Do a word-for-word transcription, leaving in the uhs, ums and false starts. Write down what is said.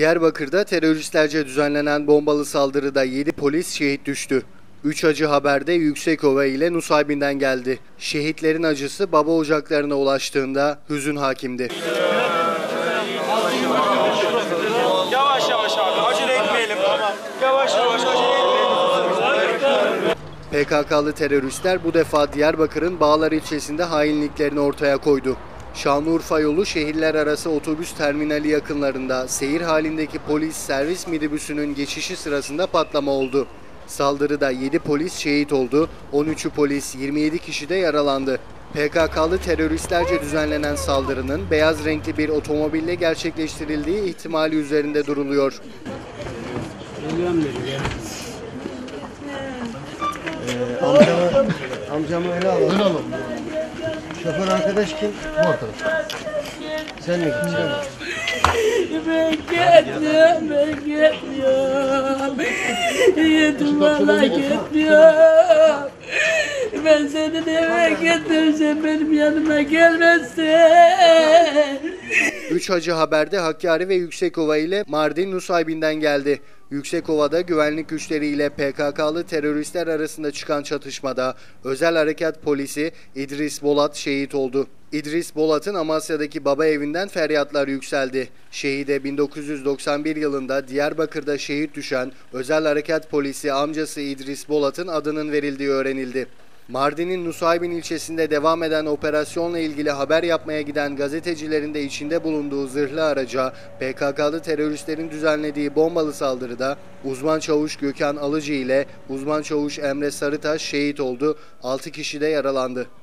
Diyarbakır'da teröristlerce düzenlenen bombalı saldırıda yedi polis şehit düştü. üç acı haber de Yüksekova ile Nusaybin'den geldi. Şehitlerin acısı baba ocaklarına ulaştığında hüzün hakimdi. Yavaş yavaş abi, acele etmeyelim. Yavaş yavaş acele etmeyelim. P K K'lı teröristler bu defa Diyarbakır'ın Bağlar ilçesinde hainliklerini ortaya koydu. Şanlıurfa yolu şehirler arası otobüs terminali yakınlarında seyir halindeki polis servis minibüsünün geçişi sırasında patlama oldu. Saldırıda yedi polis şehit oldu, on üçü polis, yirmi yedi kişi de yaralandı. P K K'lı teröristlerce düzenlenen saldırının beyaz renkli bir otomobille gerçekleştirildiği ihtimali üzerinde duruluyor. Ee, amcamı, amcamı öyle alalım. Öyle alalım. Şoför arkadaş kim? Bu arkadaş. Sen mi gideceksin? Ben gitmiyorum, ben gitmiyorum. Yedim valla gitmiyorum. Ben senin eve gittim, sen benim yanıma gelmezsin. Üç acı haberde Hakkari ve Yüksekova ile Mardin Nusaybin'den geldi. Yüksekova'da güvenlik güçleriyle P K K'lı teröristler arasında çıkan çatışmada Özel Harekat Polisi İdris Bolat şehit oldu. İdris Bolat'ın Amasya'daki baba evinden feryatlar yükseldi. Şehide bin dokuz yüz doksan bir yılında Diyarbakır'da şehit düşen Özel Harekat Polisi amcası İdris Bolat'ın adının verildiği öğrenildi. Mardin'in Nusaybin ilçesinde devam eden operasyonla ilgili haber yapmaya giden gazetecilerin de içinde bulunduğu zırhlı araca P K K'lı teröristlerin düzenlediği bombalı saldırıda uzman çavuş Gökhan Alıcı ile uzman çavuş Emre Sarıtaş şehit oldu, altı kişi de yaralandı.